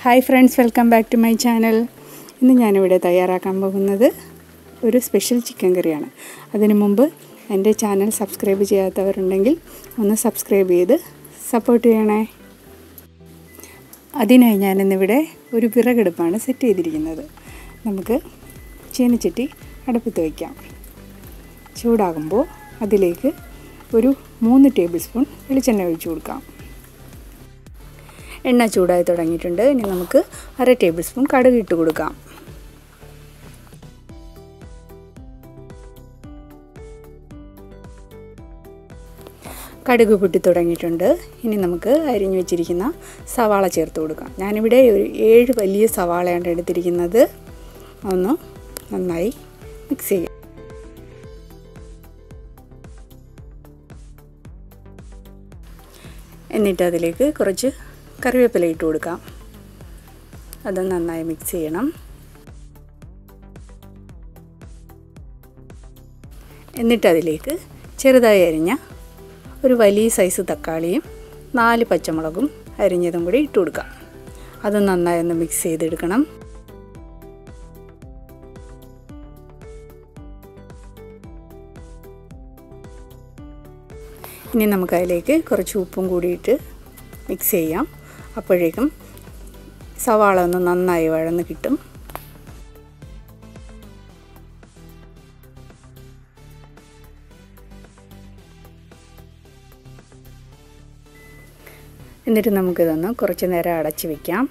Hi friends, welcome back to my channel. ഇന്ന് ഞാൻ ഇവിടെ തയ്യാറാക്കാൻ പോകുന്നത് ഒരു സ്പെഷ്യൽ ചിക്കൻ കറിയാണ്. അതിനു മുമ്പ് എൻ്റെ ചാനൽ സബ്സ്ക്രൈബ് ചെയ്യാത്തവരുണ്ടെങ്കിൽ ഒന്ന് സബ്സ്ക്രൈബ് ചെയ്ത് സപ്പോർട്ട് ചെയ്യണേ. അതിനായി ഞാൻ ഇന്നിവിടെ ഒരു വിറകടുപ്പാണ് സെറ്റ് ചെയ്തിരിക്കുന്നത്. നമുക്ക് ചീനച്ചട്ടി അടുപ്പത്ത് വയ്ക്കാം. ചൂടാകുമ്പോൾ അതിലേക്ക് ഒരു 3 ടേബിൾ സ്പൂൺ വെളിച്ചെണ്ണ ഒഴിച്ചു കൊടുക്കാം. എണ്ണ ചൂടായി തുടങ്ങിയിട്ടുണ്ട്. ഇനി നമുക്ക് 1/2 ടേബിൾ സ്പൂൺ കടുക് ഇട്ട് കൊടുക്കാം. കടുക് പൊട്ടി തുടങ്ങിയിട്ടുണ്ട്. ഇനി നമുക്ക് അരിഞ്ഞു വെച്ചിരിക്കുന്ന സവാള ചേർത്ത് കൊടുക്കാം. ഞാനിവിടെ ഒരു 7 വലിയ സവാളയാണ് എടുത്തിരിക്കുന്നത്. ഒന്ന് നന്നായി മിക്സ് ചെയ്യാം. എന്നിട്ട് അതിലേക്ക് കുറച്ച് കറിവേപ്പില ഇട്ട് കൊടുക്കാം. അത് നന്നായി മിക്സ് ചെയ്യണം. എന്നിട്ട് അതിലേക്ക് ചെറുതായി അരിഞ്ഞ ഒരു വലിയ സൈസ് തക്കാളിയും 4 പച്ചമുളകും അരിഞ്ഞതും കൂടി ഇട്ട് കൊടുക്കാം. അത് നന്നായി ഒന്ന് മിക്സ് ചെയ്തെടുക്കണം. ഇനി നമുക്ക് അതിലേക്ക് കുറച്ച് ഉപ്പും കൂടിയിട്ട് മിക്സ് ചെയ്യാം. അപ്പോഴേക്കും സവാള ഒന്ന് നന്നായി വഴന്ന് കിട്ടും. എന്നിട്ട് നമുക്കിതൊന്ന് കുറച്ച് നേരം അടച്ച് വയ്ക്കാം.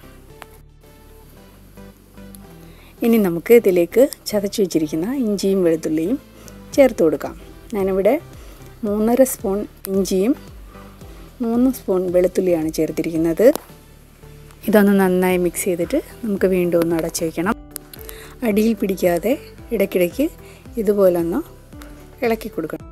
ഇനി നമുക്ക് ഇതിലേക്ക് ചതച്ച് വെച്ചിരിക്കുന്ന ഇഞ്ചിയും വെളുത്തുള്ളിയും ചേർത്ത് കൊടുക്കാം. ഞാനിവിടെ 3.5 സ്പൂൺ ഇഞ്ചിയും 3 സ്പൂൺ വെളുത്തുള്ളിയാണ് ചേർത്തിരിക്കുന്നത്. ഇതൊന്ന് നന്നായി മിക്സ് ചെയ്തിട്ട് നമുക്ക് വീണ്ടും ഒന്ന് അടച്ച് വയ്ക്കണം. അടിയിൽ പിടിക്കാതെ ഇടയ്ക്കിടയ്ക്ക് ഇതുപോലെ ഒന്ന് ഇളക്കി കൊടുക്കണം.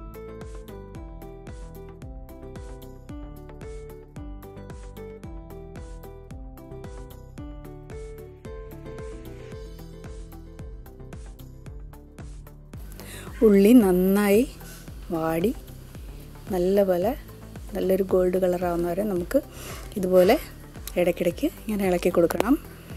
ഉള്ളി നന്നായി വാടി നല്ലൊരു ഗോൾഡ് കളറാവുന്ന വരെ നമുക്ക് ഇതുപോലെ ഇടയ്ക്കിടയ്ക്ക് ഇങ്ങനെ ഇളക്കി കൊടുക്കണം.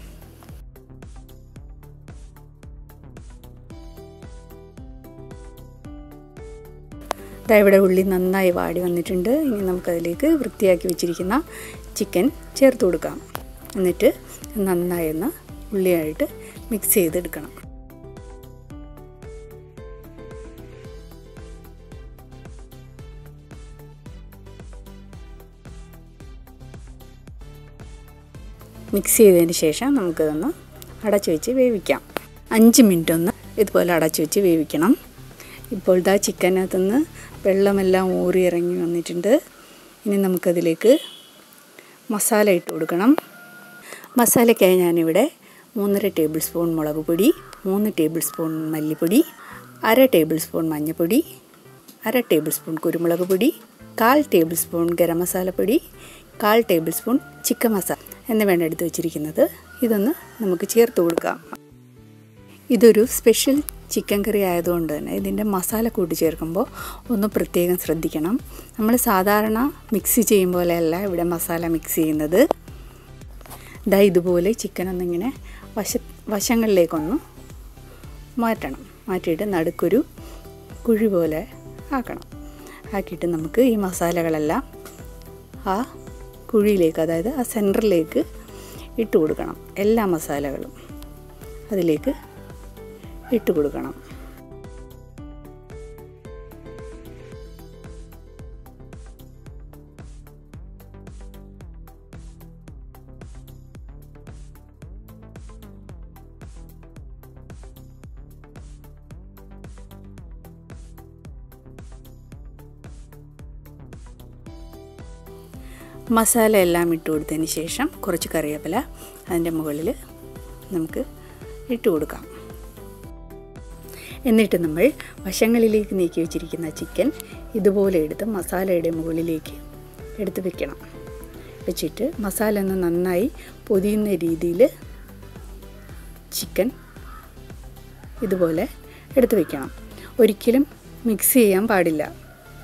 ഇവിടെ ഉള്ളി നന്നായി വാടി വന്നിട്ടുണ്ട്. ഇനി നമുക്കതിലേക്ക് വൃത്തിയാക്കി വെച്ചിരിക്കുന്ന ചിക്കൻ ചേർത്ത് കൊടുക്കാം. എന്നിട്ട് നന്നായി ഒന്ന് ഉള്ളിയായിട്ട് മിക്സ് ചെയ്തെടുക്കണം. മിക്സ് ചെയ്തതിന് ശേഷം നമുക്കിതൊന്ന് അടച്ചു വെച്ച് വേവിക്കാം. 5 മിനിറ്റ് ഒന്ന് ഇതുപോലെ അടച്ചു വെച്ച് വേവിക്കണം. ഇപ്പോൾ ഇതാ ചിക്കനകത്തുനിന്ന് വെള്ളമെല്ലാം ഊറി ഇറങ്ങി വന്നിട്ടുണ്ട്. ഇനി നമുക്കതിലേക്ക് മസാല ഇട്ട് കൊടുക്കണം. മസാലയ്ക്കായി ഞാനിവിടെ 3.5 ടേബിൾ സ്പൂൺ മുളക് പൊടി, 3 ടേബിൾ സ്പൂൺ മല്ലിപ്പൊടി, 1/2 ടേബിൾ സ്പൂൺ മഞ്ഞൾപ്പൊടി, 1/2 ടേബിൾ സ്പൂൺ കുരുമുളക് പൊടി, 1/4 ടേബിൾ സ്പൂൺ ഗരം മസാലപ്പൊടി, 1/4 ടേബിൾ സ്പൂൺ ചിക്കൻ മസാല എന്നിവയാണ് എടുത്ത് വെച്ചിരിക്കുന്നത്. ഇതൊന്ന് നമുക്ക് ചേർത്ത് കൊടുക്കാം. ഇതൊരു സ്പെഷ്യൽ ചിക്കൻ കറി ആയതുകൊണ്ട് തന്നെ ഇതിൻ്റെ മസാല കൂട്ടി ചേർക്കുമ്പോൾ ഒന്ന് പ്രത്യേകം ശ്രദ്ധിക്കണം. നമ്മൾ സാധാരണ മിക്സ് ചെയ്യും പോലെയല്ല ഇവിടെ മസാല മിക്സ് ചെയ്യുന്നത്. ഇതുപോലെ ചിക്കൻ ഒന്നിങ്ങനെ വശങ്ങളിലേക്കൊന്ന് മാറ്റിയിട്ട് നടുക്കൊരു കുഴി പോലെ ആക്കിയിട്ട് നമുക്ക് ഈ മസാലകളെല്ലാം ആ കുഴിയിലേക്ക്, അതായത് ആ സെൻറ്ററിലേക്ക് ഇട്ട് കൊടുക്കണം. എല്ലാ മസാലകളും അതിലേക്ക് ഇട്ട് കൊടുക്കണം. മസാല എല്ലാം ഇട്ട് കൊടുത്തതിന് ശേഷം കുറച്ച് കറിവേപ്പില അതിൻ്റെ മുകളിൽ നമുക്ക് ഇട്ട് കൊടുക്കാം. എന്നിട്ട് നമ്മൾ വശങ്ങളിലേക്ക് നീക്കി വെച്ചിരിക്കുന്ന ചിക്കൻ ഇതുപോലെ എടുത്ത് മസാലയുടെ മുകളിലേക്ക് എടുത്ത് വെക്കണം. വെച്ചിട്ട് മസാല ഒന്ന് നന്നായി പൊതിയുന്ന രീതിയിൽ ചിക്കൻ ഇതുപോലെ എടുത്ത് വെക്കണം. ഒരിക്കലും മിക്സ് ചെയ്യാൻ പാടില്ല.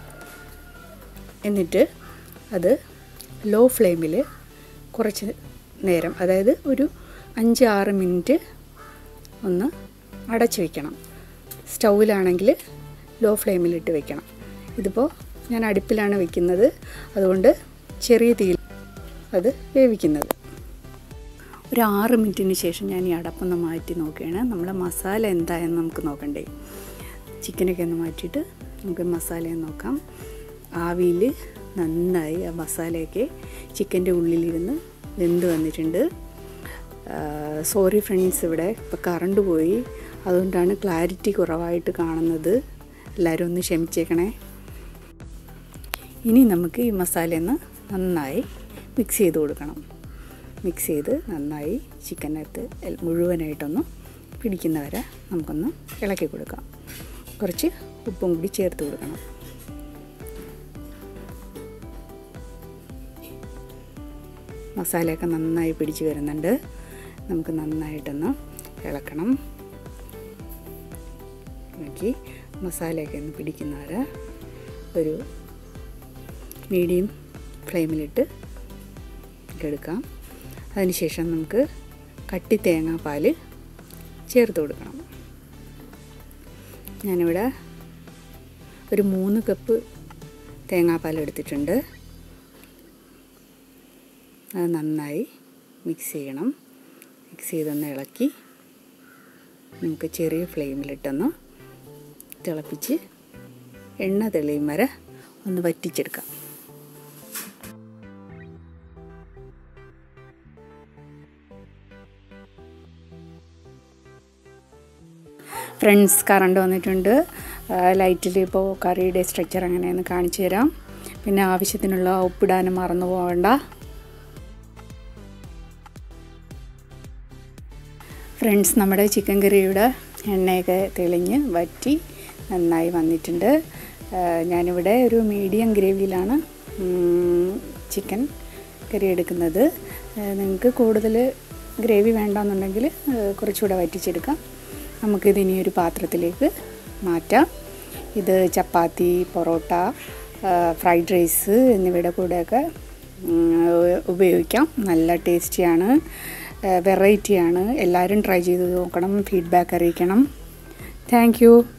എന്നിട്ട് അത് ലോ ഫ്ലെയിമിൽ കുറച്ച് നേരം, അതായത് ഒരു 5-6 മിനിറ്റ് ഒന്ന് അടച്ചു വയ്ക്കണം. സ്റ്റൗവിലാണെങ്കിൽ ലോ ഫ്ലെയിമിലിട്ട് വെക്കണം. ഇതിപ്പോൾ ഞാൻ അടുപ്പിലാണ് വെക്കുന്നത്, അതുകൊണ്ട് ചെറിയ തീയിൽ അത് വേവിക്കുന്നത്. ഒരു 6 മിനിറ്റിന് ശേഷം ഞാൻ ഈ അടപ്പൊന്ന് മാറ്റി നോക്കുകയാണ്. നമ്മളെ മസാല എന്തായെന്ന് നമുക്ക് നോക്കണ്ടേ. ചിക്കനൊക്കെ ഒന്ന് മാറ്റിയിട്ട് നമുക്ക് മസാലയൊന്ന് നോക്കാം. ആവിയിൽ നന്നായി ആ മസാലയൊക്കെ ചിക്കൻ്റെ ഉള്ളിലിരുന്ന് വെന്ത് വന്നിട്ടുണ്ട്. സോറി ഫ്രണ്ട്സ്, ഇവിടെ ഇപ്പോൾ കറണ്ട് പോയി, അതുകൊണ്ടാണ് ക്ലാരിറ്റി കുറവായിട്ട് കാണുന്നത്. എല്ലാവരും ഒന്ന് ക്ഷമിച്ചേക്കണേ. ഇനി നമുക്ക് ഈ മസാലയൊന്ന് നന്നായി മിക്സ് ചെയ്ത് കൊടുക്കണം. മിക്സ് ചെയ്ത് നന്നായി ചിക്കനകത്ത് മുഴുവനായിട്ടൊന്ന് പിടിക്കുന്നവരെ നമുക്കൊന്ന് ഇളക്കി കൊടുക്കാം. കുറച്ച് ഉപ്പും കൂടി ചേർത്ത് കൊടുക്കണം. മസാലയൊക്കെ നന്നായി പിടിച്ച് വരുന്നുണ്ട്. നമുക്ക് നന്നായിട്ടൊന്ന് ഇളക്കണം. നോക്കി മസാലയൊക്കെ ഒന്ന് പിടിക്കുന്നവരെ ഒരു മീഡിയം ഫ്ലെയിമിലിട്ട് എടുക്കാം. അതിനുശേഷം നമുക്ക് കട്ടി തേങ്ങാപ്പാൽ ചേർത്ത് കൊടുക്കണം. ഞാനിവിടെ ഒരു 3 കപ്പ് തേങ്ങാപ്പാൽ എടുത്തിട്ടുണ്ട്. അത് നന്നായി മിക്സ് ചെയ്യണം. മിക്സ് ചെയ്തൊന്ന് ഇളക്കി നമുക്ക് ചെറിയ ഫ്ലെയിമിലിട്ടൊന്ന് തിളപ്പിച്ച് എണ്ണ തെളിയും വരെ ഒന്ന് വറ്റിച്ചെടുക്കാം. ഫ്രണ്ട്സ്, കറണ്ട് വന്നിട്ടുണ്ട്. ലൈറ്റിൽ ഇപ്പോൾ കറിയുടെ സ്ട്രക്ചർ എങ്ങനെയെന്ന് കാണിച്ചു തരാം. പിന്നെ ആവശ്യത്തിനുള്ള ഉപ്പിടാനും മറന്നു പോകണ്ട. ഫ്രണ്ട്സ്, നമ്മുടെ ചിക്കൻ കറിയുടെ എണ്ണയൊക്കെ തെളിഞ്ഞ് വറ്റി നന്നായി വന്നിട്ടുണ്ട്. ഞാനിവിടെ ഒരു മീഡിയം ഗ്രേവിയിലാണ് ചിക്കൻ കറി എടുക്കുന്നത്. നിങ്ങൾക്ക് കൂടുതൽ ഗ്രേവി വേണ്ടെന്നുണ്ടെങ്കിൽ കുറച്ചുകൂടെ വറ്റിച്ചെടുക്കാം. നമുക്കിതിനി ഒരു പാത്രത്തിലേക്ക് മാറ്റാം. ഇത് ചപ്പാത്തി, പൊറോട്ട, ഫ്രൈഡ് റൈസ് എന്നിവയുടെ കൂടെയൊക്കെ ഉപയോഗിക്കാം. നല്ല ടേസ്റ്റിയാണ്, വെറൈറ്റിയാണ്. എല്ലാവരും ട്രൈ ചെയ്ത് നോക്കണം, ഫീഡ്ബാക്ക് അറിയിക്കണം. Thank U.